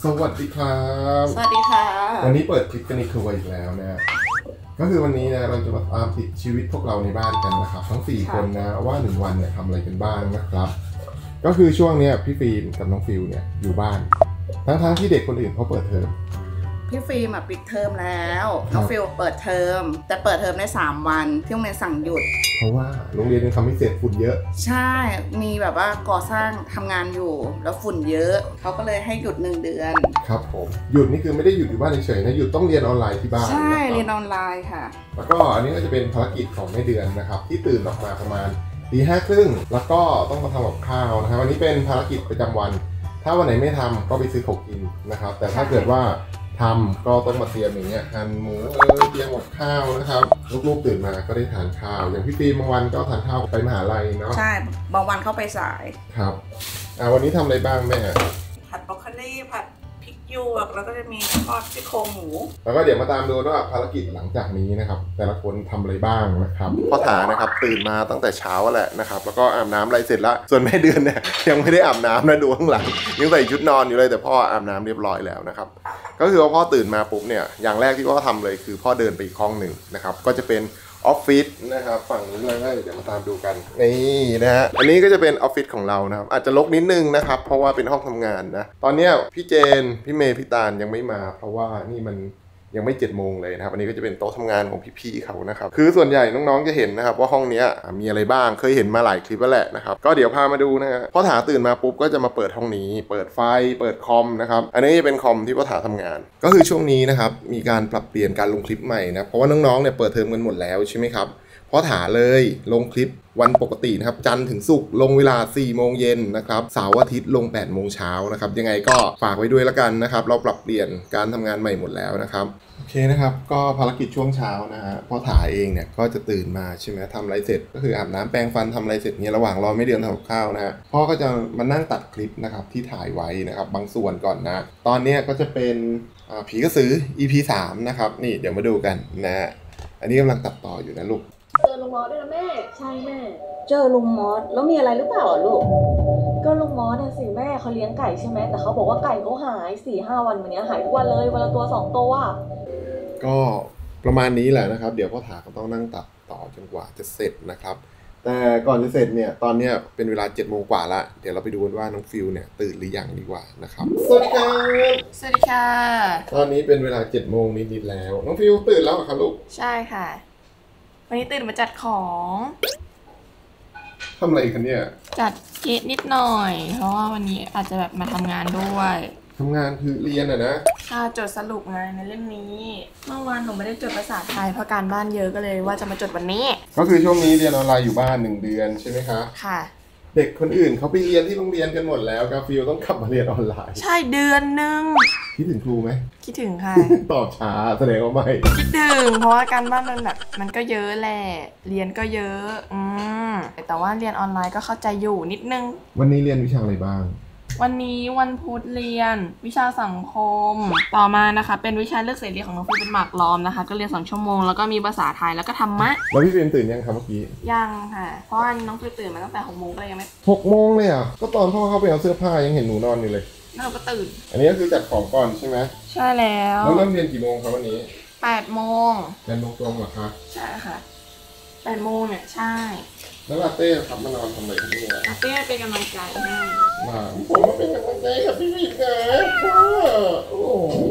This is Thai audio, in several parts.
สวัสดีครับสวัสดีค่ะวันนี้เปิดคลิปกันอีกอีกแล้วนะก็คือวันนี้นะเราจะมาตามติดชีวิตพวกเราในบ้านกันนะครับทั้ง4คนนะว่า1วันเนี่ยทำอะไรกันบ้างนะครับก็คือช่วงนี้พี่ฟิล์มกับน้องฟิลเนี่ยอยู่บ้านทั้งที่เด็กคนอื่นเขาเปิดเทอมพี่ฟิล์มปิดเทอมแล้วน้องฟิลเปิดเทอมแต่เปิดเทอมได้3 วันที่โรงเรียนสั่งหยุดเพราะว่าโรงเรียนยังทำไม่เสร็จฝุ่นเยอะใช่มีแบบว่าก่อสร้างทำงานอยู่แล้วฝุ่นเยอะเขาก็เลยให้หยุด1 เดือนครับผมหยุดนี่คือไม่ได้หยุดอยู่บ้านเฉยๆนะหยุดต้องเรียนออนไลน์ที่บ้านใช่เรียนออนไลน์ค่ะแล้วก็อันนี้ก็จะเป็นภารกิจของแม่เดือนนะครับที่ตื่นออกมาประมาณตี 5:30แล้วก็ต้องมาทำกับข้าวนะครับวันนี้เป็นภารกิจประจำวันถ้าวันไหนไม่ทำก็ไปซื้อของกินนะครับแต่ถ้าเกิดว่าทำก็ต้องมาเตรียมอย่างเงี้ยหั่นหมูเตรียมกับข้าวนะครับลูกๆตื่นมาก็ได้ทานข้าวอย่างพี่ฟิล์มบางวันก็ทานข้าวไปมหาลัยเนาะใช่บางวันเข้าไปสายครับวันนี้ทำอะไรบ้างแม่ผัดบรอกโคลีผัดพริกหยวกแล้วก็จะมีทอดซี่โครงหมูแล้วก็เดี๋ยวมาตามดูว่าภารกิจหลังจากนี้นะครับแต่ละคนทำอะไรบ้างนะครับพ่อถานะครับตื่นมาตั้งแต่เช้าแหละนะครับแล้วก็อาบน้ำอะไรเสร็จแล้วส่วนแม่เดือนเนี่ยยังไม่ได้อาบน้ำนะดูข้างหลังยังใส่ชุดนอนอยู่เลยแต่พ่ออาบน้ำเรียบร้อยแล้วนะครับก็คือว่าพ่อตื่นมาปุ๊บเนี่ยอย่างแรกที่พ่อทำเลยคือพ่อเดินไปอีกห้องหนึ่งนะครับก็จะเป็นออฟฟิศนะครับฝั่งนี้เลยเดี๋ยวมาตามดูกันนี่นะฮะอันนี้ก็จะเป็นออฟฟิศของเรานะครับอาจจะรกนิดนึงนะครับเพราะว่าเป็นห้องทำงานนะตอนนี้พี่เจนพี่เมย์พี่ตาลยังไม่มาเพราะว่านี่มันยังไม่7 โมงเลยนะครับอันนี้ก็จะเป็นโต๊ะทำงานของพี่ๆเขานะครับคือส่วนใหญ่น้องๆจะเห็นนะครับว่าห้องนี้มีอะไรบ้างเคยเห็นมาหลายคลิปแล้วแหละนะครับก็เดี๋ยวพามาดูนะฮะพ่อถาตื่นมาปุ๊บก็จะมาเปิดห้องนี้เปิดไฟเปิดคอมนะครับอันนี้จะเป็นคอมที่พ่อถาทำงานก็คือช่วงนี้นะครับมีการปรับเปลี่ยนการลงคลิปใหม่นะเพราะว่าน้องๆเนี่ยเปิดเทอมกันหมดแล้วใช่ไหมครับพ่อถาเลยลงคลิปวันปกตินะครับจันทร์ถึงศุกร์ลงเวลา 4 โมงเย็นนะครับเสาร์อาทิตย์ลง 8 โมงเช้านะครับยังไงก็ฝากไว้ด้วยแล้วกันนะครับเราปรับเปลี่ยนการทำงานใหม่หมดแล้วนะครับโอเคนะครับก็ภารกิจช่วงเช้านะฮะพ่อถาเองเนี่ยก็จะตื่นมาใช่ไหมทำอะไรเสร็จก็คืออาบน้ำแปรงฟันทำอะไรเสร็จเนี่ยระหว่างรอไม่เดือนทำกับข้าวนะฮะพ่อก็จะมานั่งตัดคลิปนะครับที่ถ่ายไว้นะครับบางส่วนก่อนนะตอนนี้ก็จะเป็นผีกระสือ EP 3นะครับนี่เดี๋ยวมาดูกันนะอันนี้กำลังตัดต่ออยู่นะลูกเจอลุงมอสด้วยนะแม่ใช่แม่เจอลุงมอสแล้วมีอะไรหรือเปล่าลูกก็ลุงมอสสิแม่เขาเลี้ยงไก่ใช่ไหมแต่เขาบอกว่าไก่เขาหาย 4-5 วันวันนี้หายทุกวันเลยวันละตัว2 ตัวก็ประมาณนี้แหละนะครับเดี๋ยวพ่อถาก็ต้องนั่งตัดต่อจนกว่าจะเสร็จนะครับแต่ก่อนจะเสร็จเนี่ยตอนนี้เป็นเวลา7 โมงกว่าละเดี๋ยวเราไปดูกันว่าน้องฟิลเนี่ยตื่นหรือยังดีกว่านะครับสวัสดีครับสวัสดีค่ะตอนนี้เป็นเวลา7 โมงนิดๆแล้วน้องฟิลตื่นแล้วครับลูกใช่ค่ะวันนี้ตื่นมาจัดของทำอะไรกันเนี่ยจัดเกตนิดหน่อยเพราะว่าวันนี้อาจจะแบบมาทำงานด้วยทำงานคือเรียนนะค่ะจดสรุปงานในเล่มนี้เมื่อวานหนูไม่ได้จดภาษาไทยเพราะการบ้านเยอะก็เลยว่าจะมาจดวันนี้ก็คือช่วงนี้เรียนออนไลน์อยู่บ้าน1 เดือนใช่ไหมคะค่ะเด็กคนอื่นเขาไปเรียนที่โรงเรียนกันหมดแล้วกาฟิลต้องกลับมาเรียนออนไลน์ใช่เดือนนึงคิดถึงครูไหมคิดถึงค่ะตอบช้าแสดงว่าไม่คิดถึงเพราะว่าการบ้านมันแบบมันก็เยอะแหละเรียนก็เยอะแต่ว่าเรียนออนไลน์ก็เข้าใจอยู่นิดนึงวันนี้เรียนวิชาอะไรบ้างวันนี้วันพุธเรียนวิชาสังคมต่อมานะคะเป็นวิชาเลือกเสรีของน้องฟิลเป็นหมากล้อมนะคะก็เรียน2 ชั่วโมงแล้วก็มีภาษาไทยแล้วก็ธรรมะแล้วพี่ฟิลตื่นยังครับเมื่อกี้ยังค่ะเพราะว่าน้องฟิลตื่นมาตั้งแต่6 โมงก็เลยยังไม่ 6 โมงเลยอ่ะก็ตอนพ่อเข้าไปเอาเสื้อผ้ายังเห็นหนูนอนอยู่เลยแล้วเราก็ตื่นอันนี้ก็คือจัดของก่อนใช่ไหมใช่แล้วเริ่มเรียนกี่โมงครับวันนี้ 8 โมง 8 โมงตรงเหรอคะใช่ค่ะ8 โมงเนี่ยใช่แล้วลาเต้ครับมานอนทำอะไรที่นี่ลาเต้เป็นกำลังใจให้ผมมาเป็นกำลังใจกับพี่วิกนะโอ้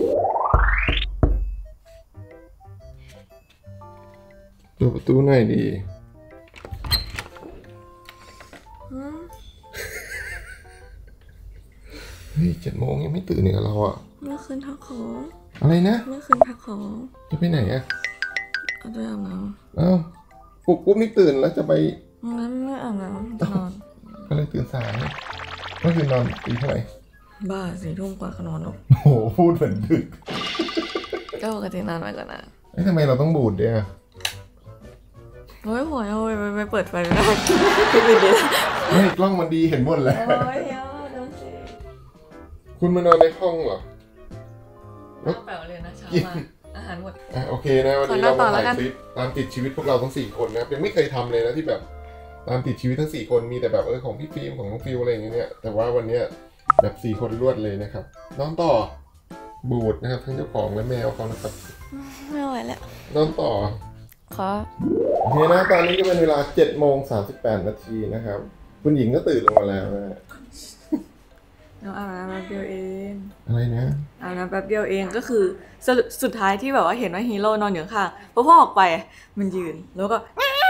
เปิดประตูหน่อยดีเฮ้ย7 โมงยังไม่ตื่นเนี่ยเราอ่ะเมื่อคืนพักของอะไรนะเมื่อคืนพักของจะไปไหนอ่ะเอาไปอาบน้ำอ้าวปลุกปุ๊บนี่ตื่นแล้วจะไปงั้นไม่อาบน้ำนอนก็เลยตื่นสายก็คือนอนตีเท่าไหร่บ้า4 ทุ่มกว่าก็นอนแล้วโอ้โหพูดเหมือนดึกก็ปกตินอนไปก่อนนะทำไมเราต้องบูดเนี่ยโอ้ยหัวเอาไปเปิดไฟไม่ได้คิดดีๆไม่กล้องมันดีเห็นหมดแล้วคุณมานอนในห้องเหรอแปลว่าเลยนะเช้ามาอาหารหมดโอเคนะวันนี้เรามาถ่ายคลิปตามติดชีวิตพวกเราทั้ง4 คนนะยังไม่เคยทำเลยนะที่แบบตามติดชีวิตทั้ง4 คนมีแต่แบบของพี่ฟิล์มของน้องฟิลอะไรอย่างเงี้ยแต่ว่าวันนี้แบบ4 คนรวดเลยนะครับนอนต่อบูดนะครับทั้งเจ้าของและแมวเขานะครับไม่ไหวแล้วนอนต่อขอโอเคนะตอนนี้ก็เป็นเวลา7:38 น.นะครับคุณหญิงก็ตื่นลงมาแล้วนะน้องอาบน้ำแป๊บเดียวเองอะไรนะอาบน้ำแป๊บเดียวเองก็คือสุดท้ายที่แบบว่าเห็นว่าฮีโร่นอนอยู่ข้างพอพ่อออกไปมันยืนแล้วก็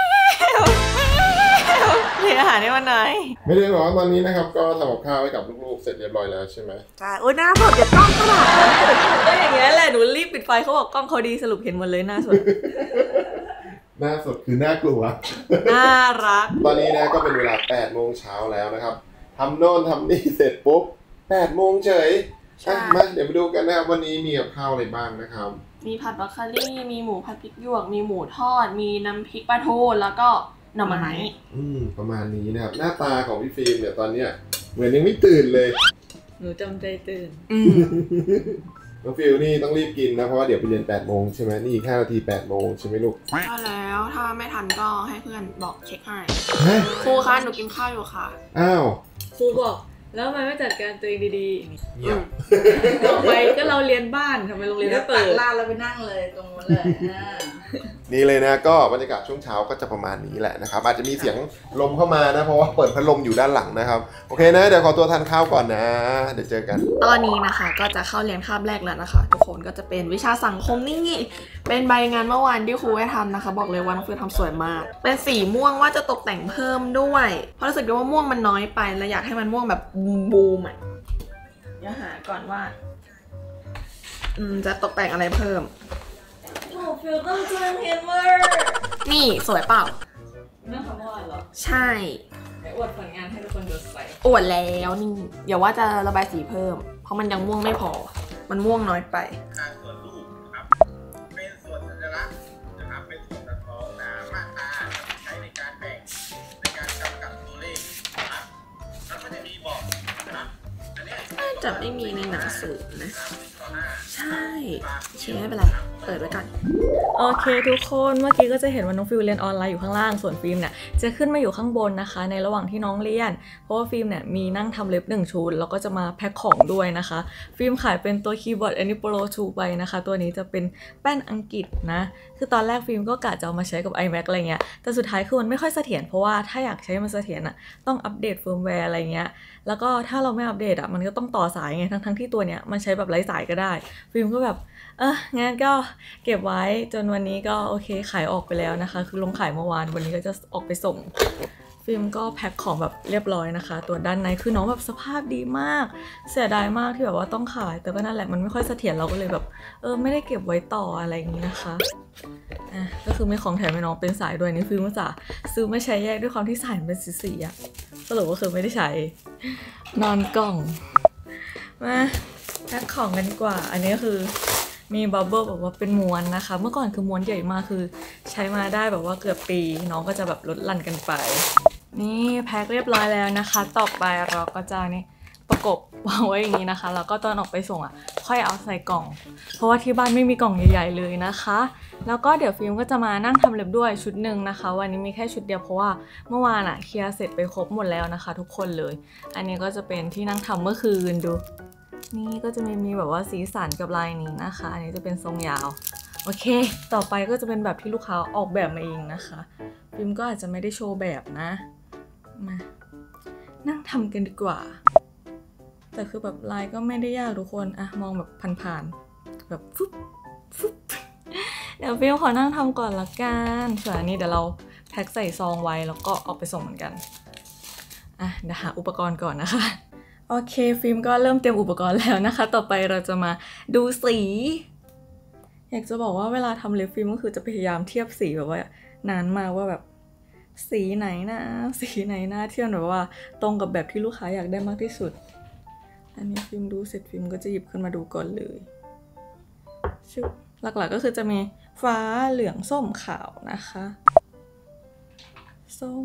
เลี้ยงอาหารให้มันหน่อยไม่ได้บอกว่าตอนนี้นะครับก็ทำกับข้าวให้กับลูกๆเสร็จเรียบร้อยแล้วใช่ไหมใช่โอ้ยหน้าสดเดี๋ยวกล้องก็ด่าก็อย่างเงี้ยแหละหนูรีบปิดไฟเขาบอกกล้องเขาดีสรุปเห็นหมดเลยหน้าสดหน้าสดคือน่ากลัวน่ารักตอนนี้นะก็เป็นเวลา8 โมงเช้าแล้วนะครับทำโน่นทำนี่เสร็จปุ๊บ8 โมงเฉยใช่มาเดี๋ยวไปดูกันนะครับวันนี้มีกับข้าวอะไรบ้างนะครับมีผัดบรอกโคลี่มีหมูผัดพริกหยวกมีหมูทอดมีน้ำพริกปลาทูแล้วก็หน่อไม้ประมาณนี้นะครับหน้าตาของพี่ฟิล์มเนี่ยตอนเนี้ยเหมือนยังไม่ตื่นเลยหนูจำใจตื่นน้องฟิลนี่ต้องรีบกินนะเพราะว่าเดี๋ยวไปเรียน8 โมงใช่ไหมนี่อีก5 นาที8 โมงใช่ไหมลูกก็แล้วถ้าไม่ทันก็ให้เพื่อนบอกเช็คให้ฮะครูคะหนูกินข้าวอยู่ค่ะอ้าวครูบอกแล้วทำไมไม่จัดการตัวเองดีเงียบๆต่อไปก็เราเรียนบ้านทำไมโรงเรียนไม่เปิดลาดเราไปนั่งเลยตรงนู้นเลยนี่เลยนะก็บรรยากาศช่วงเช้าก็จะประมาณนี้แหละนะครับอาจจะมีเสียงลมเข้ามานะเพราะว่าเปิดพัดลมอยู่ด้านหลังนะครับโอเคนะเดี๋ยวขอตัวทานข้าวก่อนนะเดี๋ยวเจอกันตอนนี้นะคะก็จะเข้าเรียนคาบแรกแล้วนะคะ ทุกคนก็จะเป็นวิชาสังคมนี่เป็นใบงานเมื่อวานที่ครูให้ทำนะคะ บอกเลยว่าน้องฟิวทำสวยมาก เป็นสีม่วงว่าจะตกแต่งเพิ่มด้วยเพราะรู้สึกว่าม่วงมันน้อยไปและอยากให้มันม่วงแบบบูมอ่ะเดี๋ยวหาก่อนว่าจะตกแต่งอะไรเพิ่มโอ้ฟิลต้องเจอเฮนเวอร์นี่สวยเปล่าเรื่องคำว่าเหรอใช่ไปอวดผลงานให้ทุกคนดูใส่อวดแล้วนี่อย่าว่าจะระบายสีเพิ่ม เพราะมันยังม่วงไม่พอ มันม่วงน้อยไปการส่วนรูปนะครับเป็นส่วนสัญลักษณ์นะครับเป็นส่วนสะท้อนมาตราที่ใช้ในการแบ่งในการกำกับตัวเลขนะครับแล้วก็จะมีบอกนะครับอันเนี้ยน่าจะไม่มีในหนังสือนะต่อหน้าใช่โอเคไม่เป็นไร เปิดไว้ก่อน โอเคทุกคนเมื่อกี้ก็จะเห็นว่าน้องฟิลเรียนออนไลน์อยู่ข้างล่างส่วนฟิล์มเนี่ยจะขึ้นมาอยู่ข้างบนนะคะในระหว่างที่น้องเรียนเพราะว่าฟิล์มเนี่ยมีนั่งทำเล็บ1 ชุดแล้วก็จะมาแพ็คของด้วยนะคะฟิล์มขายเป็นตัวคีย์บอร์ด Anipro 2 ไปนะคะตัวนี้จะเป็นแป้นอังกฤษนะคือตอนแรกฟิล์มก็กะจะเอามาใช้กับ iMac อะไรเงี้ยแต่สุดท้ายคือมันไม่ค่อยเสถียรเพราะว่าถ้าอยากใช้มันเสถียรอ่ะต้องอัปเดตเฟิร์มแวร์อะไรเงี้ยแล้วก็ถ้าเราไม่อัปเดตอ่ะมันก็ต้องต่อสายไงทั้งที่ตัวเนี้ยมันใช้แบบไร้สายก็ได้ฟิล์มก็แบบงั้นก็เก็บไว้จนวันนี้ก็โอเคขายออกไปแล้วนะคะคือลงขายเมื่อวานวันนี้ก็จะออกไปส่งฟิล์มก็แพ็คของแบบเรียบร้อยนะคะตัวด้านในคือน้องแบบสภาพดีมากเสียดายมากที่แบบว่าต้องขายแต่ก็นั่นแหละมันไม่ค่อยเสถียรเราก็เลยแบบไม่ได้เก็บไว้ต่ออะไรอย่างนี้นะคะก็คือมีของแถมให้น้องเป็นสายด้วยนี่ฟิล์มก็จะซื้อมาใช้แยกด้วยความที่สายมันเป็นสีๆอะสรุปก็คือไม่ได้ใช้นอนกล่องมาแพ็คของกันดีกว่าอันนี้คือมีบับเบิ้ลแบบว่าเป็นม้วนนะคะเมื่อก่อนคือม้วนใหญ่มากคือใช้มาได้แบบว่าเกือบปีน้องก็จะแบบลดหลั่นกันไปนี่แพ็คเรียบร้อยแล้วนะคะต่อไปเราก็จะนี่ประกบวางไว้อย่างนี้นะคะแล้วก็ตอนออกไปส่งค่อยเอาใส่กล่องเพราะว่าที่บ้านไม่มีกล่องใหญ่ๆเลยนะคะแล้วก็เดี๋ยวฟิล์มก็จะมานั่งทำเล็บด้วยชุดหนึ่งนะคะวันนี้มีแค่ชุดเดียวเพราะว่าเมื่อวานเคลียร์เสร็จไปครบหมดแล้วนะคะทุกคนเลยอันนี้ก็จะเป็นที่นั่งทำเมื่อคืนดูนี่ก็จะมีแบบว่าสีสันกับลายนี้นะคะอันนี้จะเป็นทรงยาวโอเคต่อไปก็จะเป็นแบบที่ลูกค้าออกแบบมาเองนะคะฟิล์มก็อาจจะไม่ได้โชว์แบบนะมานั่งทำกันดีกว่าแต่คือแบบลายก็ไม่ได้ยากทุกคนมองแบบผ่านๆแบบฟุ๊บฟุ๊บเดี๋ยวฟิล์มขอนั่งทำก่อนละกันส่วนอันนี้เดี๋ยวเราแพ็คใส่ซองไว้แล้วก็ออกไปส่งเหมือนกันเดี๋ยวหาอุปกรณ์ก่อนนะคะโอเคฟิล์มก็เริ่มเตรียมอุปกรณ์แล้วนะคะต่อไปเราจะมาดูสีอยากจะบอกว่าเวลาทำเล็บฟิล์มก็คือจะพยายามเทียบสีแบบว่านานมากว่าแบบสีไหนนะสีไหนนะที่มันแบบว่าตรงกับแบบที่ลูกค้าอยากได้มากที่สุดอันนี้ฟิล์มดูเสร็จฟิล์มก็จะหยิบขึ้นมาดูก่อนเลยหลักๆก็คือจะมีฟ้าเหลืองส้มขาวนะคะส้ม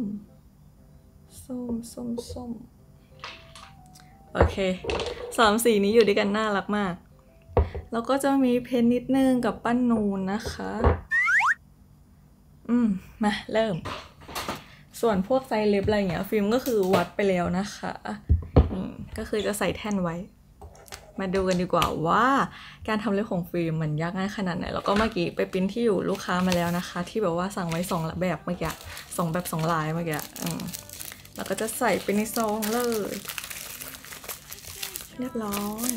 โอเค3 สีนี้อยู่ด้วยกันน่ารักมากแล้วก็จะมีเพนนิดนึงกับปั้นนูนนะคะมาเริ่มส่วนพวกไซส์เล็บอะไรเงี้ยฟิล์มก็คือวัดไปแล้วนะคะก็คือจะใส่แท่นไว้มาดูกันดีกว่าว่าการทำเล็บของฟิล์มมันยากง่ายขนาดไหนแล้วก็เมื่อกี้ไปปริ้นที่อยู่ลูกค้ามาแล้วนะคะที่แบบว่าสั่งไว้2แบบเมื่อกี้2แบบ2ลายเมื่อกี้แล้วก็จะใส่ไปในซองเลยเรียบร้อย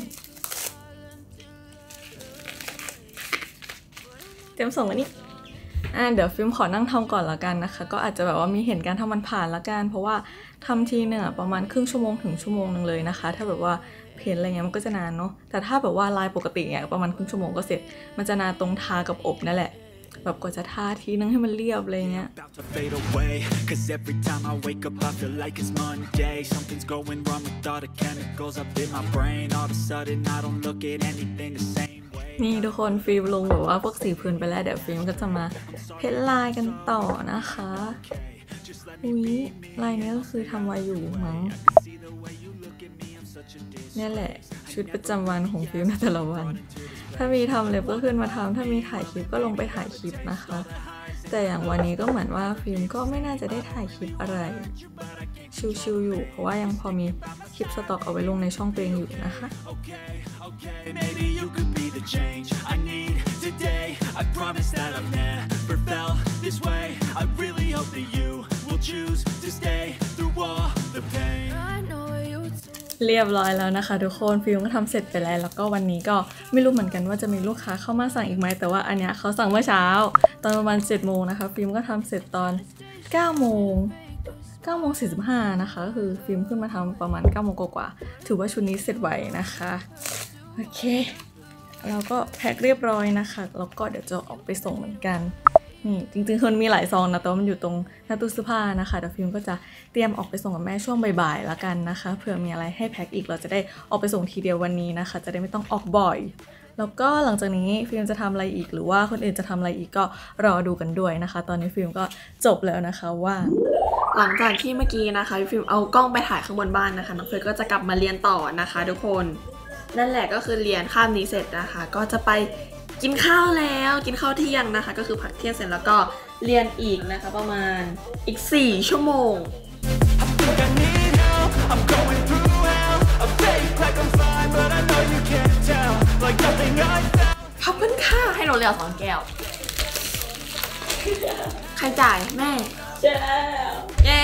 เตรียมส่งอันนี้เดี๋ยวฟิล์มขอนั่งทำก่อนละกันนะคะก็อาจจะแบบว่ามีเห็นการทำมันผ่านละกันเพราะว่าทำทีเนี่ยประมาณครึ่งชั่วโมงถึงชั่วโมงนึงเลยนะคะถ้าแบบว่าเพ้นอะไรเงี้ยมันก็จะนานเนาะแต่ถ้าแบบว่าลายปกติเนี่ยประมาณครึ่งชั่วโมงก็เสร็จมันจะนานตรงทากับอบนั่นแหละแบบกว่าจะทาทีนึงให้มันเรียบอะไรเงี้ยนี่ทุกคนฟิล์มลงแบบว่าพวกสีพื้นไปแล้วเดี๋ยวฟิล์มก็จะมาเพ้นลายกันต่อนะคะลายนี้ก็คือทำไว้อยู่มั้งนี่แหละชุดประจำวันของฟิล์มในแต่ละวันถ้ามีทำเล็บก็ขึ้นมาทำถ้ามีถ่ายคลิปก็ลงไปถ่ายคลิปนะคะแต่อย่างวันนี้ก็เหมือนว่าฟิล์มก็ไม่น่าจะได้ถ่ายคลิปอะไรชิวๆอยู่เพราะว่ายังพอมีคลิปสต็อกเอาไว้ลงในช่องตัวเองอยู่นะคะเรียบร้อยแล้วนะคะทุกคนฟิล์มก็ทำเสร็จไปแล้วก็วันนี้ก็ไม่รู้เหมือนกันว่าจะมีลูกค้าเข้ามาสั่งอีกไหมแต่ว่าอันเนี้ยเขาสั่งเมื่อเช้าตอนประมาณ7 โมงนะคะฟิล์มก็ทำเสร็จตอน9 โมง45นะคะก็คือฟิล์มขึ้นมาทำประมาณ9 โมงกว่าถือว่าชุดนี้เสร็จไวนะคะโอเคเราก็แพ็คเรียบร้อยนะคะแล้วก็เดี๋ยวจะออกไปส่งเหมือนกันนี่จริงๆคนมีหลายซองนะแต่ว่ามันอยู่ตรงหน้าตู้เสื้อผ้านะคะเดี๋ยวฟิล์มก็จะเตรียมออกไปส่งกับแม่ช่วงบ่ายๆแล้วกันนะคะเผื่อมีอะไรให้แพ็คอีกเราจะได้ออกไปส่งทีเดียววันนี้นะคะจะได้ไม่ต้องออกบ่อยแล้วก็หลังจากนี้ฟิล์มจะทำอะไรอีกหรือว่าคนอื่นจะทำอะไรอีกก็รอดูกันด้วยนะคะตอนนี้ฟิล์มก็จบแล้วนะคะว่าหลังจากที่เมื่อกี้นะคะฟิล์มเอากล้องไปถ่ายข้างบนบ้านนะคะน้องเฟิร์นก็จะกลับมาเรียนต่อนะคะทุกคนนั่นแหละก็คือเรียนคาบนี้เสร็จนะคะก็จะไปกินข้าวแล้วกินข้าวเที่ยงนะคะก็คือพักเที่ยงเสร็จแล้วก็เรียนอีกนะคะประมาณอีก4 ชั่วโมงขอบคุณค่ะให้หนูเรียก2 แก้วใครจ่ายแม่เย้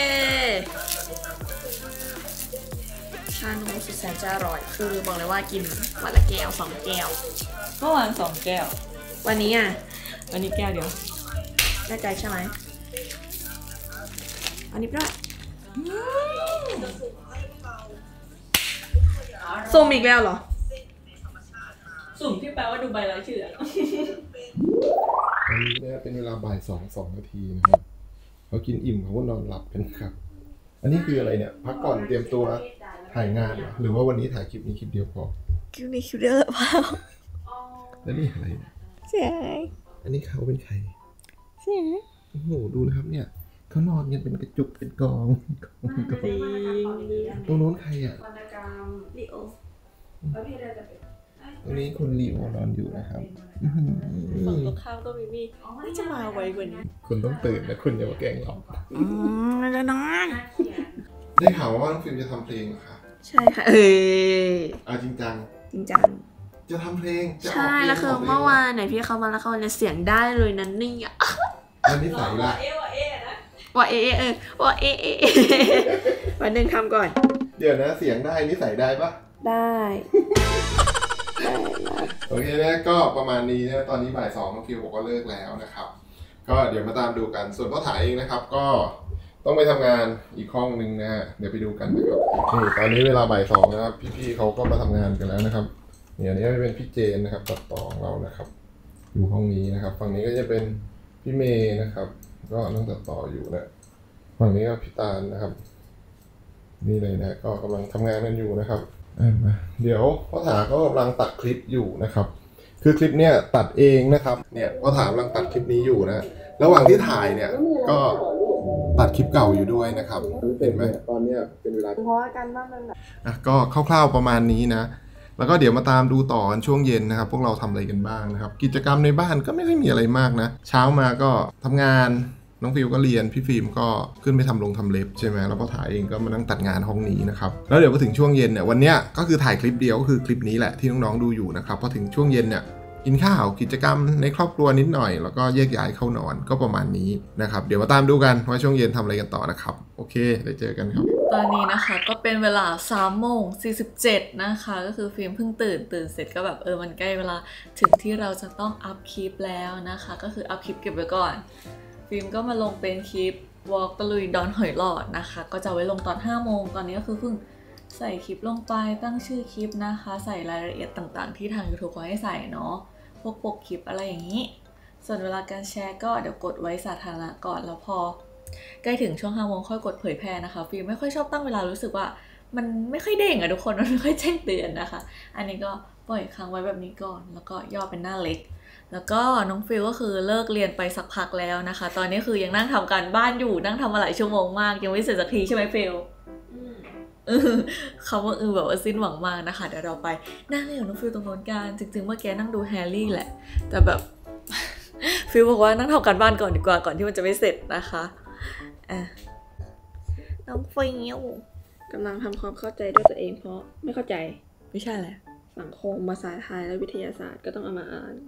ชานมสุดแสนจะอร่อยคือบอกเลยว่ากินวันละแก้ว2 แก้วเมื่อวาน2 แก้ววันนี้วันนี้แก้วเดียวแน่ใจใช่ไหมอันนี้ด้วยสุ่มอีกแล้วเหรอสุ่มที่แปลว่าดูใบรายชื่ออันนี้เนี่ยเป็นเวลาบ่าย2 นาทีนะครับเขากินอิ่มเขาก็นอนหลับกันครับอันนี้คืออะไรเนี่ยพักก่อนเตรียมตัวถ่ายงานหรือว่าวันนี้ถ่ายคลิปนี้คลิปเดียวพอคลิปนี้คลิปเดียวหรือเปล่าแล้วนี่อะไรเสียอันนี้เขาเป็นใครเสียโอ้โหดูนะครับเนี่ยเขานอนกันเป็นกระจุกเป็นกองตรงโน้นใครอ่ะลีโอตรงนี้คุณลีโอนอนอยู่นะครับฝั่งตรงข้ามก็มีมี่น่าจะมาไวกว่านี้คุณต้องตื่นนะคุณอย่ามาแกล้งเราจะนอนได้ข่าวว่าน้องฟิล์มจะทำเพลงเหรอคะใช่ค่ะจริงจังจะทำเพลงใช่แล้วคือเมื่อวานไหนพี่เขามาแล้วเขาเนี่ยเสียงได้เลยนั่นนี่อ่ะวันนี้ใส่ละว่าวันนึงทำก่อนเดี๋ยวนะเสียงได้นิสัยได้ปะได้โอเคนะก็ประมาณนี้นะตอนนี้บ่าย2น้องฟิวบอกว่าเลิกแล้วนะครับก็เดี๋ยวมาตามดูกันส่วนพ่อถ่ายเองนะครับก็ต้องไปทำงานอีกห้องนึงนะฮะเดี๋ยวไปดูกันนะครับนี่ตอนนี้เวลาบ่าย2นะครับพี่ๆเขาก็มาทำงานกันแล้วนะครับเนี่ยนี่เป็นพี่เจนนะครับตัดต่อของเรานะครับอยู่ห้องนี้นะครับฝั่งนี้ก็จะเป็นพี่เมย์นะครับก็นั่งตัดต่ออยู่นะฝั่งนี้ก็พี่ตาลนะครับนี่เลยนะก็กำลังทำงานกันอยู่นะครับเดี๋ยวพ่อถาก็กำลังตัดคลิปอยู่นะครับคือคลิปเนี่ยตัดเองนะครับเนี่ยพ่อถากำลังตัดคลิปนี้อยู่นะระหว่างที่ถ่ายเนี่ยก็ตัดคลิปเก่าอยู่ด้วยนะครับเห็นไหมตอนนี้เป็นเวลาเพราะกันว่ามันก็คร่าวๆประมาณนี้นะแล้วก็เดี๋ยวมาตามดูต่อกันช่วงเย็นนะครับพวกเราทำอะไรกันบ้างนะครับกิจกรรมในบ้านก็ไม่ได้มีอะไรมากนะเช้ามาก็ทำงานน้องฟิวก็เรียนพี่ฟิล์มก็ขึ้นไปทำเล็บใช่ไหมแล้วพอถ่ายเองก็มานั่งตัดงานห้องนี้นะครับแล้วเดี๋ยวพอถึงช่วงเย็นเนี่ยวันเนี้ยก็คือถ่ายคลิปเดียวก็คือคลิปนี้แหละที่น้องๆดูอยู่นะครับพอถึงช่วงเย็นเนี่ยกินข้าวกิจกรรมในครอบครัวนิดหน่อยแล้วก็แยกย้ายเข้านอนก็ประมาณนี้นะครับเดี๋ยวมาตามดูกันว่าช่วงเย็นทำอะไรกันต่อนะครับโอเคได้เจอกันครับตอนนี้นะคะก็เป็นเวลา3:47นะคะก็คือฟิล์มเพิ่งตื่นเสร็จก็แบบมันใกล้เวลาถึงที่เราจะต้องอัพคลิปแล้วนะคะก็คืออัพคลิปเก็บไว้ก่อนฟิล์มก็มาลงเป็นคลิปวอล์กตะลุยดอนหอยหลอดนะคะก็จะไว้ลงตอน5 โมงตอนนี้ก็คือเพิ่งใส่คลิปลงไปตั้งชื่อคลิปนะคะใส่รายละเอียดต่างๆที่ทาง YouTube เขาให้ใส่เนาะพวกปกคลิปอะไรอย่างนี้ส่วนเวลาการแชร์ก็เดี๋ยวกดไว้สาธารณะก่อนแล้วพอใกล้ถึงช่วง5 โมงค่อยกดเผยแพร่นะคะฟิล์มไม่ค่อยชอบตั้งเวลารู้สึกว่ามันไม่ค่อยเด้งอะทุกคนมันไม่ค่อยแจ้งเตือนนะคะอันนี้ก็ปล่อยค้างไว้แบบนี้ก่อนแล้วก็ย่อเป็นหน้าเล็กแล้วก็น้องฟิลก็คือเลิกเรียนไปสักพักแล้วนะคะตอนนี้คือยังนั่งทำการบ้านอยู่นั่งทำมาหลายชั่วโมงมากยังไม่เสร็จสักทีใช่ไหมฟิลคำว่าแบบว่าสิ้นหวังมากนะคะเดี๋ยวเราไปนั่งเล่นกับน้องฟิลตรงโน้นกันจริงๆเมื่อกี้นั่งดูแฮร์รี่แหละแต่แบบ ฟิลบอกว่านั่งทำการบ้านก่อนดีกว่าก่อนที่มันจะไม่เสร็จนะคะน้องฟิลกำลังทำความเข้าใจด้วยตัวเองเพราะไม่เข้าใจไม่ใช่แหละสังคมภาษาไทยและวิทยาศาสตร์ก็ต้องเอามาอ่าน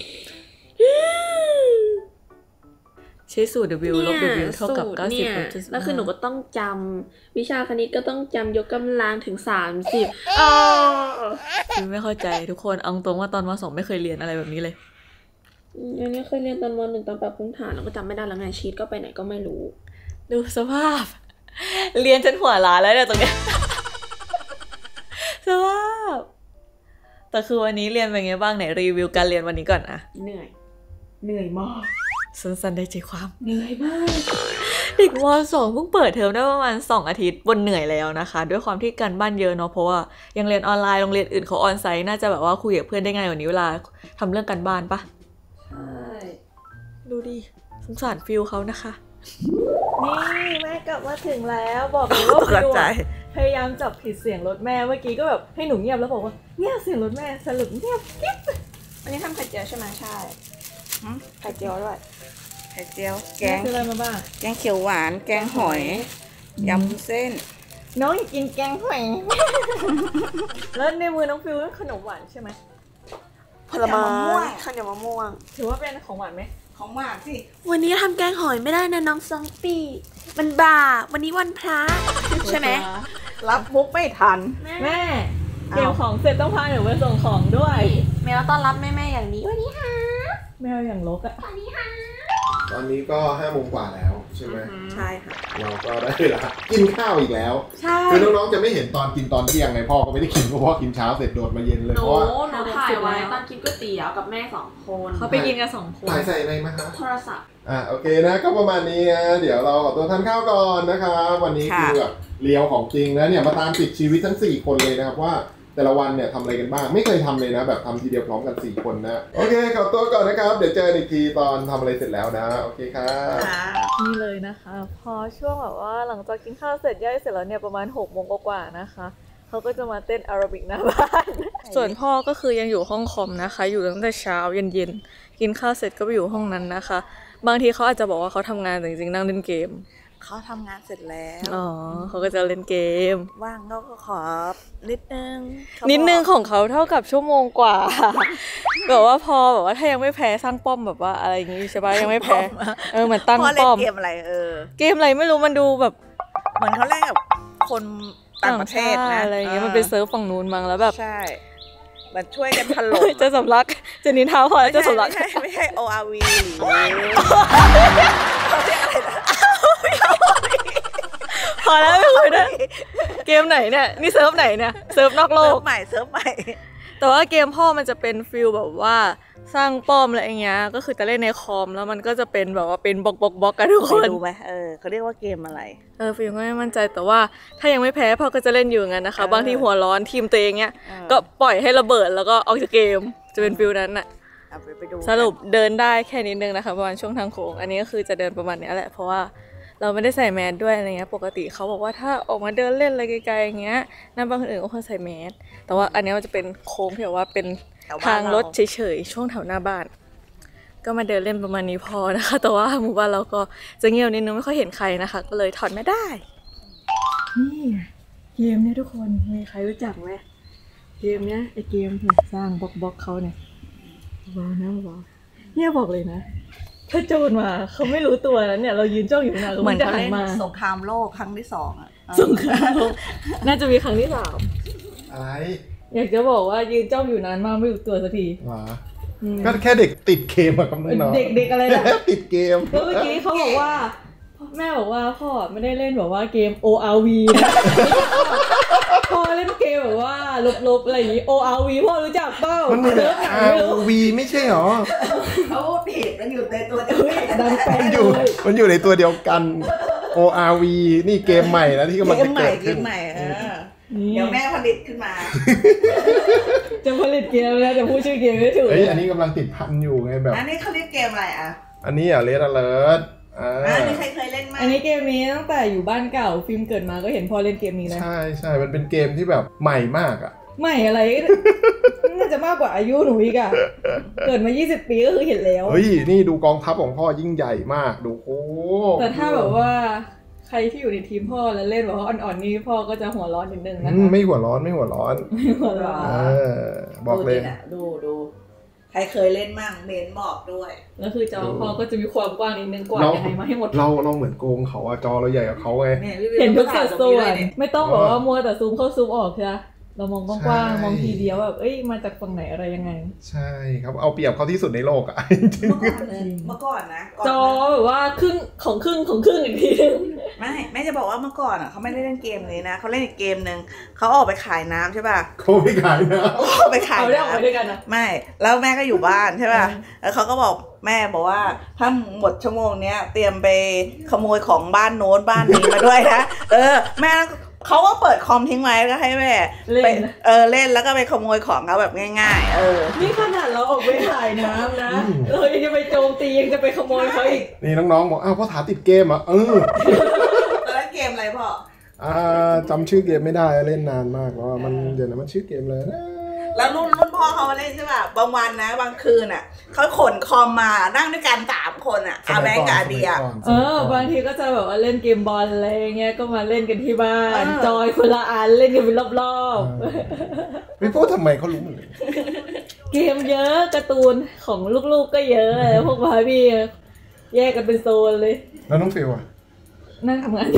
ใช้สูตร W ลบ W เท่ากับ90 แล้วคือหนูก็ต้องจำวิชาคณิตก็ต้องจำยกกำลังถึง30 คือไม่เข้าใจทุกคนเอาตรงว่าตอนม.2 ไม่เคยเรียนอะไรแบบนี้เลยอันนี้เคยเรียนตอนม.1ตอนปรับพื้นฐานแล้วก็จำไม่ได้แล้วไงชีทก็ไปไหนก็ไม่รู้ดูสภาพเรียนจนหัวล้าแล้วเนี่ยตรงเนี้ยสภาพแต่คือวันนี้เรียนเป็นไงบ้างไหนรีวิวการเรียนวันนี้ก่อนอะเหนื่อยมากสั้นๆได้ใจความเหนื่อยมากเด็กม.2 เพิ่งเปิดเทอมได้ประมาณ2 อาทิตย์บนเหนื่อยแล้วนะคะด้วยความที่การบ้านเยอะเนาะเพราะว่ายังเรียนออนไลน์โรงเรียนอื่นเขาออนไซต์น่าจะแบบว่าคุยกับเพื่อนได้ง่ายกว่านี้เวลาทำเรื่องการบ้านปะใช่ดูดิสงสารฟิลเขานะคะนี่แม่กลับมาถึงแล้วบอกเลยว่าฟิลพยายามจับผิดเสียงรถแม่เมื่อกี้ก็แบบให้หนูเงียบแล้วบอกว่าเนี่ยเสียงรถแม่สรุปเงียบกิ๊บอันนี้ทำไข่เจียวใช่ไหมใช่ไข่เจียวด้วยไข่เจียวแกงคืออะไรมาบ้างแกงเขียวหวานแกงหอยยำเส้นน้องอยากกินแกงหอยแล้วในมือน้องฟิวขนมหวานใช่ไหมผลไม้ข้าวเหนียวมะม่วงถือว่าเป็นของหวานไหมของหวานสิวันนี้ทำแกงหอยไม่ได้นะน้องซองปีมันบาปวันนี้วันพระใช่ไหมรับมุกไม่ทันแม่เก็บของเสร็จต้องพาหนูไปส่งของด้วยแมวต้อนรับแม่ๆอย่างนี้วันนี้ค่ะแมวอย่างลกอะวันนี้ค่ะตอนนี้ก็5 โมงกว่าแล้วใช่ไหมใช่ค่ะเราก็ได้เวลากินข้าวอีกแล้วใช่คือน้องๆจะไม่เห็นตอนกินตอนเที่ยงไงพ่อก็ไม่ได้กินเพราะว่ากินเช้าเสร็จโดดมาเย็นเลยเพราะว่าหนูถ่ายไว้ตอนกินก๋วยเตี๋ยวกับแม่2 คนเขาไปกินกัน2 คนถ่ายใส่อะไรมาครับโทรศัพท์โอเคนะก็ประมาณนี้นะเดี๋ยวเราขอตัวทานข้าวก่อนนะครับวันนี้คือแบบเรียวของจริงนะเนี่ยมาตามติดชีวิตทั้ง4 คนเลยนะครับว่าแต่ละวันเนี่ยทำอะไรกันบ้างไม่เคยทำเลยนะแบบทำทีเดียวพร้อมกัน4 คนนะโอเคขอตัวก่อนนะครับเดี๋ยวเจออีกทีตอนทำอะไรเสร็จแล้วนะโอเคครับนี่เลยนะคะพอช่วงแบบว่าหลังจากกินข้าวเสร็จย่อยเสร็จแล้วเนี่ยประมาณ6 โมงกว่าๆนะคะเขาก็จะมาเต้นแอโรบิกหน้าบ้านส่วนพ่อก็คือยังอยู่ห้องคอมนะคะอยู่ตั้งแต่เช้าเย็นๆกินข้าวเสร็จก็ไปอยู่ห้องนั้นนะคะบางทีเขาอาจจะบอกว่าเขาทำงานแต่จริงๆนั่งเล่นเกมเขาทำงานเสร็จแล้วเขาก็จะเล่นเกมว่างก็ขอนิดนึงของเขาเท่ากับชั่วโมงกว่าแบบว่าพอแบบว่าถ้ายังไม่แพ้สร้างป้อมแบบว่าอะไรอย่างงี้ใช่ปะยังไม่แพ้เหมือนตั้งป้อมเกมอะไรเกมอะไรไม่รู้มันดูแบบเหมือนเขาเล่นกับคนต่างประเทศนะอะไรอย่างเงี้ยมันเป็นเซิร์ฟฝั่งนู้นมั้งแล้วแบบใช่มันช่วยกันถล่มจะสำลักจะนินทาพอจะสำลักไม่ใช่ ORV หรือพอแล้วไม่คุยนะเกมไหนเนี่ยนี่เซิร์ฟไหนเนี่ยเซิร์ฟนอกโลกเซิร์ฟใหม่แต่ว่าเกมพ่อมันจะเป็นฟิลแบบว่าสร้างป้อมอะไรอย่างเงี้ยก็คือจะเล่นในคอมแล้วมันก็จะเป็นแบบว่าเป็นบล็อกกันทุกคนรู้ไหมเขาเรียกว่าเกมอะไรฟิลก็ไม่มั่นใจแต่ว่าถ้ายังไม่แพ้พ่อก็จะเล่นอยู่งั้นนะคะบางทีหัวร้อนทีมตัวเองเนี้ยก็ปล่อยให้ระเบิดแล้วก็ออกจากเกมจะเป็นฟิลนั้นน่ะสรุปเดินได้แค่นิดนึงนะคะประมาณช่วงทางโค้งอันนี้ก็คือจะเดินประมาณนี้แหละเพราะว่าเราไม่ได้ใส่แมสด้วยอะไรเงี้ยปกติเขาบอกว่าถ้าออกมาเดินเล่นอะไรไกลๆอย่างเงี้ยหน้าบ้านคนอื่นก็ควรใส่แมสแต่ว่าอันนี้มันจะเป็นโค้งที่แบบว่าเป็นทางรถเฉยๆช่วงแถวหน้าบ้านก็มาเดินเล่นประมาณนี้พอนะคะแต่ว่าหมู่บ้านเราก็จะเงียบนิดนึงไม่ค่อยเห็นใครนะคะก็เลยถอดไม่ได้นี่เกมเนี่ยทุกคนมีใครรู้จักไหมเกมเนี้ยไอเกมสร้างบล็อกเขาเนี่ยว้าวนะว้าวเนี่ยบอกเลยนะถ้าโจรมาเขาไม่รู้ตัวแล้วเนี่ยเรายืนจ้องอยู่นานเหมือนจะเขาหันเล่นมาสงครามโลกครั้งที่2อ่ะสงครามโลกน่าจะมีครั้งที่3 อะไรอยากจะบอกว่ายืนจ้องอยู่นานมากไม่รู้ตัวสักทีหรอก็แค่เด็กติดเกมอะครับน้องๆเด็กอะไรนะติดเกมเมื่อกี้เขาบอกว่าแม่บอกว่าพ่อไม่ได้เล่นแบบว่าเกม ORV นะพ่อเล่นเกมแบบว่าลบๆอะไรอย่างงี้ ORV พ่อรู้จักเปล่ามันเหมือน ROV ไม่ใช่หรอเขาผิดมันอยู่ในตัวเดียวกันดันแปลมันอยู่ในตัวเดียวกัน ORV นี่เกมใหม่นะที่กำลังจะเกิดขึ้นใหม่เดี๋ยวแม่ผลิตขึ้นมาจะผลิตเกมแล้วแต่พูดชื่อเกมไม่ถูกเฮ้ยอันนี้กำลังติดพันอยู่ไงแบบอันนี้เขาเรียกเกมอะไรอ่ะอันนี้อ่ะ Red Alert อันนี้ใครเคยเล่นไหมอันนี้เกมนี้ตั้งแต่อยู่บ้านเก่าฟิล์มเกิดมาก็เห็นพ่อเล่นเกมนี้เลยใช่มันเป็นเกมที่แบบใหม่มากอ่ะใหม่อะไร น่าจะมากกว่าอายุหนูอีกอะเกิดมา20 ปีก็คือเห็นแล้วเฮ้ยนี่ดูกองทัพของพ่อยิ่งใหญ่มากดูโอ้แต่ถ้าแบบว่าใครที่อยู่ในทีมพ่อแล้วเล่นแบบว่าอ่อนๆนี่พ่อก็จะหัวร้อนนิดนึงนะคะไม่หัวร้อนไม่หัวร้อนบอกเลยดูใครเคยเล่นมั่งเมนบอกด้วยแล้วคือจอพ่อก็จะมีความกว้างนิดนึงกว่ายังไงมาให้หมดเราเหมือนโกงเขาอะจอเราใหญ่กว่าเขาไงเห็นทุกสัดส่วนไม่ต้องบอกว่ามัวแต่ซูมเข้าซูมออกใช่ไหมเรามองกว้างๆมองทีเดียวแบบมาจากฝั่งไหนอะไรยังไงใช่ครับเอาเปรียบเขาที่สุดในโลกอะเมื่อก่อนนะจอแบบว่าครึ่งอีกทีนึงไม่แม่จะบอกว่าเมื่อก่อนอ่ะเขาไม่ได้เล่นเกมนี้นะเขาเล่นอีกเกมนึงเขาออกไปขายน้ำใช่ป่ะเขาไปขายน้ำเขาไปขายน้ำด้วยกันนะไม่แล้วแม่ก็อยู่บ้านใช่ป่ะแล้วเขาก็บอกแม่บอกว่าถ้าหมดชั่วโมงเนี้ยเตรียมไปขโมยของบ้านโน้นบ้านนี้มาด้วยนะแม่เขาก็เปิดคอมทิ้งไว้ก็ให้แม่ไปเล่นแล้วก็ไปขโมยของเขาแบบง่ายๆนี่ขนาดเราออกไปถ่ายน้ำนะเรายังจะไปโจมตียังจะไปขโมยเขาอีกนี่น้องๆบอกอ้าวพ่อถาติดเกมอ่ะแล้วเกมอะไรพ่อจำชื่อเกมไม่ได้เล่นนานมากแล้วมันเดี๋ยวนะมันชื่อเกมเลยนะแล้วรุ่นพ่อเขามาเล่นใช่ป่ะบางวันนะบางคืนอ่ะเขาขนคอมมานั่งด้วยกัน3 คนอ่ะอาแบงก์กับอาเดียบางทีก็จะแบบว่าเล่นเกมบอลอะไรเงี้ยก็มาเล่นกันที่บ้านจอยคนละอันเล่นกันเป็นรอบๆไม่พูดทำไมเขารู้หมดเลยเกมเยอะการ์ตูนของลูกๆก็เยอะพวกบาร์บี้แยกกันเป็นโซนเลยแล้วน้องฟิวอ่ะนั่งทำงานอยู่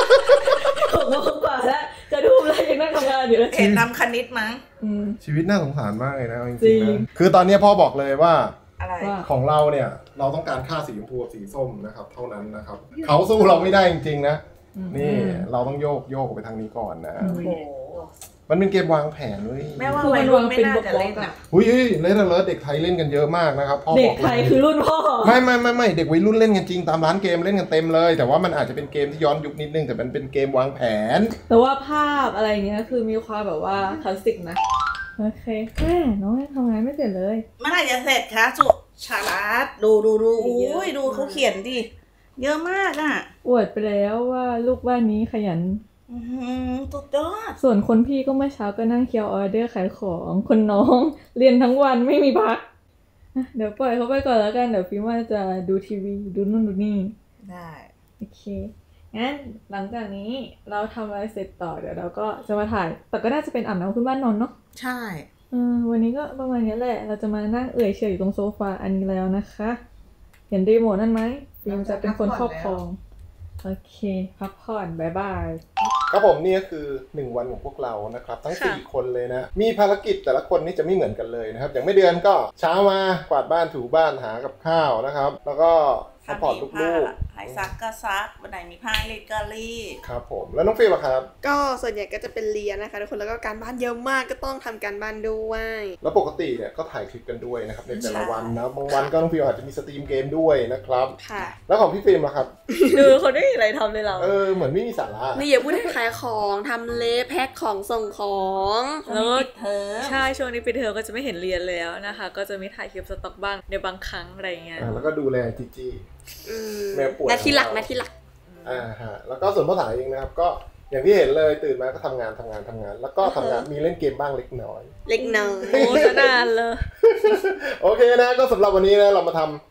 6 โมงกว่าแล้วจะดูอะไรยังนั่งทำงานอยู่เลยเห็นนำคณิตมั้งชีวิตน่าสงสารมากเลยนะจริงๆนะคือตอนนี้พ่อบอกเลยว่าของเราเนี่ยเราต้องการค่าสีชมพูสีส้มนะครับเท่านั้นนะครับเขาสู้เราไม่ได้จริงๆนะนี่เราต้องโยกไปทางนี้ก่อนนะมันเป็นเกมวางแผนเว้ยแม่ว่าวัยรุ่นไม่น่าจะเล่นอ่ะอุ้ยเล่นเด็กไทยเล่นกันเยอะมากนะครับพ่อบอกเด็กไทยคือรุ่นพ่อไม่เด็กวัยรุ่นเล่นกันจริงตามร้านเกมเล่นกันเต็มเลยแต่ว่ามันอาจจะเป็นเกมที่ย้อนยุคนิดนึงแต่มันเป็นเกมวางแผนแต่ว่าภาพอะไรเงี้ยคือมีความแบบว่าคลาสสิกนะโอเคแม่น้องทำงานไม่เสร็จเลยเมื่อไหร่จะเสร็จคะสุชาลัดดูอุ้ยดูเขาเขียนดิเยอะมากอ่ะอวดไปแล้วว่าลูกบ้านนี้ขยันสุดยอดส่วนคนพี่ก็เมื่อเช้าก็นั่งเคียวออเดอร์ขายของคนน้องเรียนทั้งวันไม่มีพักเดี๋ยวปล่อยเขาไปก่อนแล้วกันเดี๋ยวฟิล์มว่าจะดูทีวีดูนู่นดูนี่ได้โอเคงั้นหลังจากนี้เราทำอะไรเสร็จต่อเดี๋ยวเราก็จะมาถ่ายแต่ก็น่าจะเป็นอาบน้ำขึ้นบ้านนอนเนาะใช่วันนี้ก็ประมาณนี้แหละเราจะมานั่งเฉยอยู่ตรงโซฟาอันนี้แล้วนะคะเห็นรีโมทนั่นไหมฟิล์มจะเป็นคนครอบครองโอเคพักผ่อนบ๊ายบายครับผมนี่ก็คือ1วันของพวกเรานะครับทั้ง4คนเลยนะมีภารกิจแต่ละคนนี่จะไม่เหมือนกันเลยนะครับอย่างไม่เดือนก็เช้ามากวาดบ้านถูบ้านหากับข้าวนะครับแล้วก็ซัพพอร์ตลูกๆให้ซักก็ซักวันไหนมีผ้ารีดก็รีดครับผมแล้วน้องฟิลล่ะครับก็ส่วนใหญ่ก็จะเป็นเรียนนะคะทุกคนแล้วก็การบ้านเยอะมากก็ต้องทำการบ้านด้วยแล้วปกติเนี่ยก็ถ่ายคลิปกันด้วยนะครับในแต่ละวันนะบางวันก็น้องฟิลอาจจะมีสตรีมเกมด้วยนะครับค่ะแล้วของพี่ฟิล์มล่ะครับคนไม่มีอะไรทำเลยเราเหมือนไม่มีสาระนี่อย่าพูดให้ขายของทำเล็บแพ็คของส่งของแล้วใช่ช่วงนี้ปิดเทอมก็จะไม่เห็นเรียนแล้วนะคะก็จะมีถ่ายคลิปสต็อกบ้างในบางครั้งอะไรเงี้ยแล้วก็ดูแลจีแม่ป่วยนาทีหลักฮะแล้วก็ส่วนพ่อถ่ายเองนะครับก็อย่างที่เห็นเลยตื่นมาก็ทำงานแล้วก็ทำงานมีเล่นเกมบ้างเล็กน้อยโอ้นานเลยโอเคนะก็สำหรับวันนี้นะเรามาท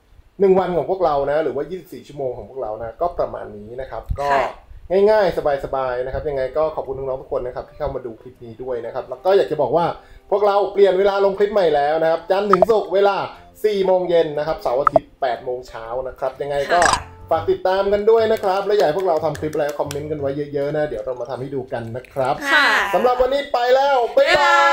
1 วันของพวกเรานะหรือว่า24 ชั่วโมงของพวกเรานะก็ประมาณนี้นะครับก็ง่ายๆสบายๆนะครับยังไงก็ขอบคุณน้องๆทุกคนนะครับที่เข้ามาดูคลิปนี้ด้วยนะครับแล้วก็อยากจะบอกว่าพวกเราเปลี่ยนเวลาลงคลิปใหม่แล้วนะครับจันทร์ถึงศุกร์เวลา 4 โมงเย็นนะครับเสาร์อาทิตย์ 8 โมงเช้านะครับยังไงก็ฝากติดตามกันด้วยนะครับและอยากให้พวกเราทำคลิปอะไรคอมเมนต์กันไว้เยอะๆนะเดี๋ยวเรามาทำให้ดูกันนะครับสำหรับวันนี้ไปแล้วบ๊ายบาย